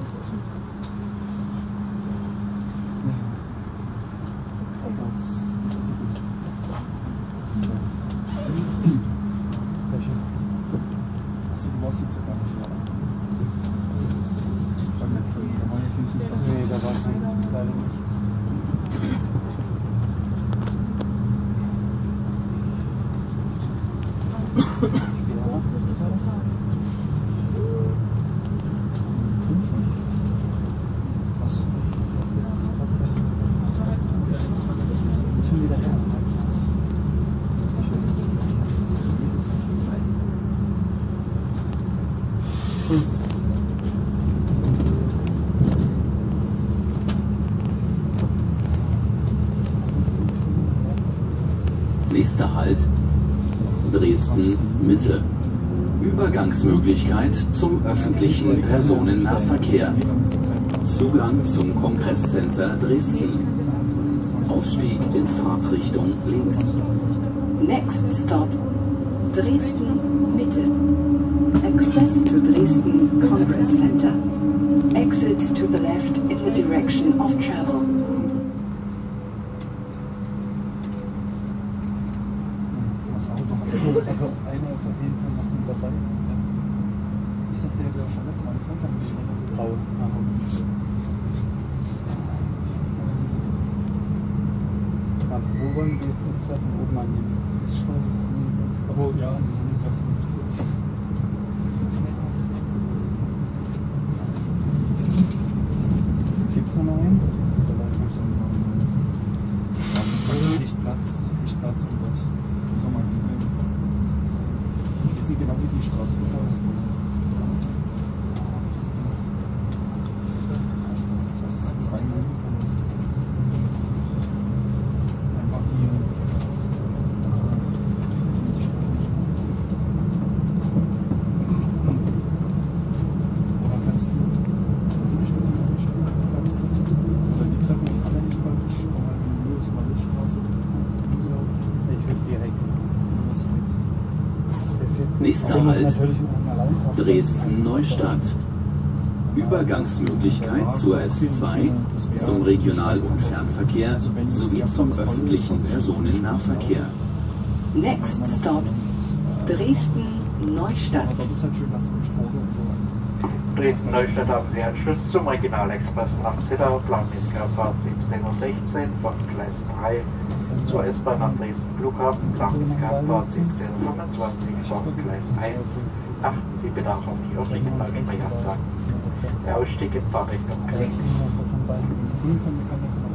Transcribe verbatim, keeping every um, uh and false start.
Achso, du warst jetzt ja gar nicht da. Beim Wettrennen, da war ja kein Fußball. Nee, da war es leider nicht. Nächster Halt Dresden Mitte. Übergangsmöglichkeit zum öffentlichen Personennahverkehr. Zugang zum Kongresscenter Dresden. Ausstieg in Fahrtrichtung links. Next stop, Dresden Mitte. Access to Dresden Congress Center. Exit to the left in the direction of travel. Also einer ist auf jeden Fall noch mit dabei. Ist das der, der schon letztes Mal gekommen hat? Grau. Ja, wo wollen wir jetzt uns treffen? Oben an die Straße? Oh ja, an den Platz nicht. Gibt es noch einen? Lichtplatz, Lichtplatz und dort soll man gehen. Ich weiß nicht genau, wie die Straße ist. Das heißt, es sind zwei Minuten. Das ist einfach die. Oder kannst du nicht mit dem Lichtplatz triffst? Oder die treffen uns alle Lichtplatz. Ich komme halt in die Lösung, mal Lichtstraße. Ich will direkt. Nächster Halt Dresden Neustadt. Übergangsmöglichkeit zur S zwei, zum Regional- und Fernverkehr sowie zum öffentlichen Personennahverkehr. Next stop, Dresden Neustadt. Das ist halt schön, dass du mit Strom und so alles. Dresden-Neustadt haben Sie Anschluss zum Regionalexpress nach Zittau, planmäßige Abfahrt siebzehn Uhr sechzehn von Gleis drei, zur S-Bahn nach Dresden-Flughafen, planmäßige Abfahrt siebzehn Uhr fünfundzwanzig von Gleis eins. Achten Sie bitte auch auf die örtlichen Lautsprecheransagen. Der Ausstieg in Fahrrichtung links. Das sind beide. Grün von mir kann man